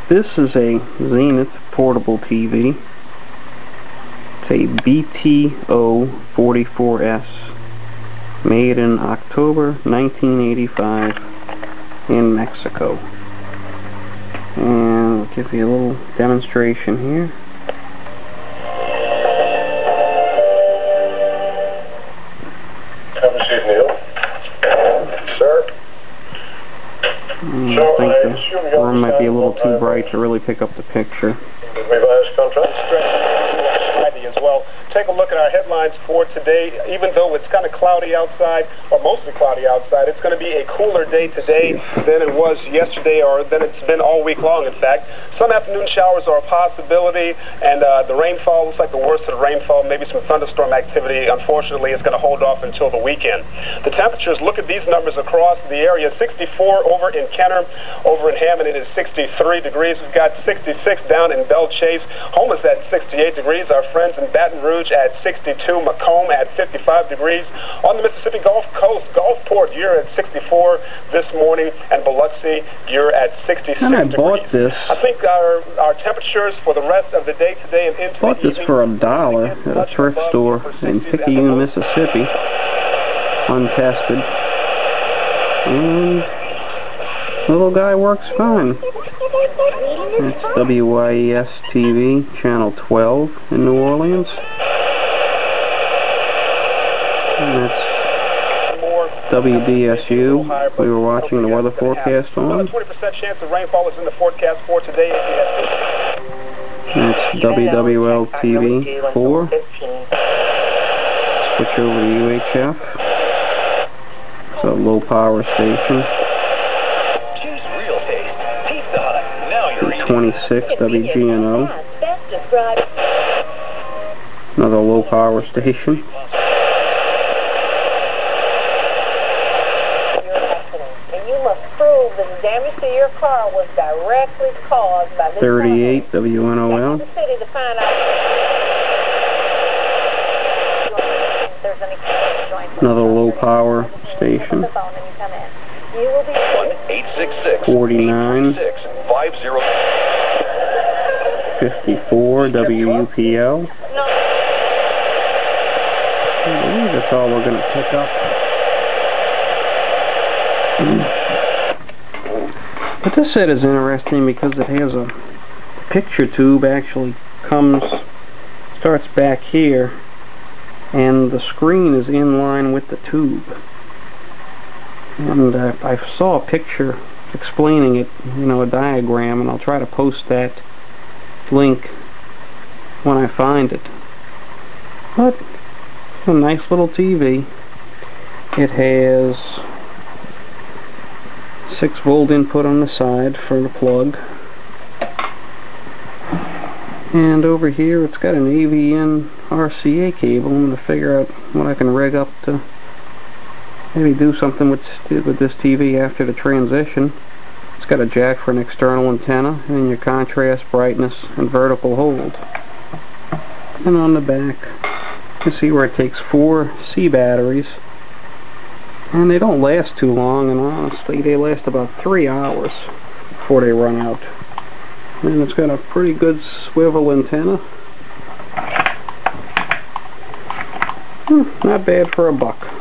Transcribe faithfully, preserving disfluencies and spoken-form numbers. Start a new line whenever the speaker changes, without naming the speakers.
This is a Zenith portable T V. It's a B T O forty-four S, made in October nineteen eighty-five in Mexico. And I'll give you a little demonstration here.
Have a seat, Neil. Sir?
Mm, I think the room might be a little too bright to really pick up the picture.
Revised contract.
As well. Take a look at our headlines for today. Even though it's kind of cloudy outside, or mostly cloudy outside, it's going to be a cooler day today than it was yesterday, or than it's been all week long, in fact. Some afternoon showers are a possibility, and uh, the rainfall looks like the worst of the rainfall. Maybe some thunderstorm activity, unfortunately, is going to hold off until the weekend. The temperatures, look at these numbers across the area. sixty-four over in Kenner. Over in Hammond, it is sixty-three degrees. We've got sixty-six down in Belle Chase. Home is at sixty-eight degrees. Our friends in Baton Rouge at sixty-two, Macomb at fifty-five degrees. On the Mississippi Gulf Coast, Gulfport, you're at sixty-four this morning, and Biloxi, you're at sixty-six
and I
degrees.
bought this.
I think our our temperatures for the rest of the day today and into
bought
the
this for a dollar at a thrift store in Picayune, Mississippi, untested. And the little guy works fine. It's W I E S T V, channel twelve in New Orleans. And that's W D S U. We were watching the weather forecast on.
twenty percent chance of rainfall is in the forecast for today.
That's W W L T V four. Switch over to U H F. It's a low power station. twenty-six W G N O. Another low power station.
You must prove that the damage to your car was directly caused by this
thirty-eight W N O L.
the city to find out if there's any joint.
Another low power station.
You will be
one eight six six,
forty-nine.
five zero.
fifty-four W U P L.
No.
I believe that's all we're going to pick up. But this set is interesting because it has a picture tube actually comes, starts back here, and the screen is in line with the tube. And uh, I saw a picture explaining it, you know, a diagram, and I'll try to post that link when I find it. But it's a nice little T V. It has six volt input on the side for the plug, and over here it's got an A V N R C A cable. I'm going to figure out what I can rig up to maybe do something with, with this T V after the transition. It's got a jack for an external antenna, and your contrast, brightness, and vertical hold. And on the back, you can see where it takes four C batteries, and they don't last too long, and honestly they last about three hours before they run out. And it's got a pretty good swivel antenna. Hmm, not bad for a buck.